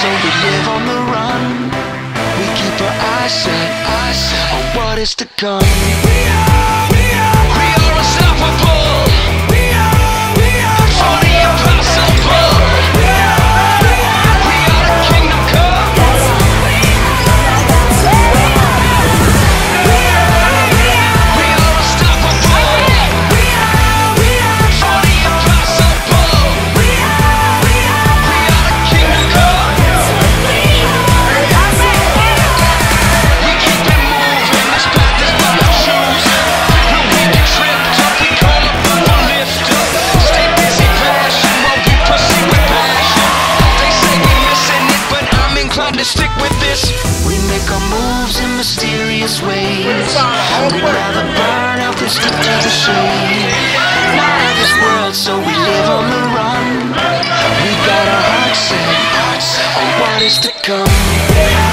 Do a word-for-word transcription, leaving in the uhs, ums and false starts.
so we live on the run. We keep our eyes set, eyes set on what is to come. We are, we are, we are unstoppable. We are, we are, for the impossible. We are, we are, we are the kingdom come. That's who we are. That's who we are. We are, we are, we are unstoppable. We are, we are, for the impossible. We are, we are, we are the kingdom come. That's who we are. That's who we are. We keep it moving. This path is what we choose. When we get tripped up, we call up and we'll lift up. Stay busy, passion, while we proceed with passion. They say we're missing it, but I'm inclined to stick with this. We make our moves in mysterious ways. We'd rather burn out than stick to the shade. Not of this world, so we live on the run. We got our hearts set on what is to come.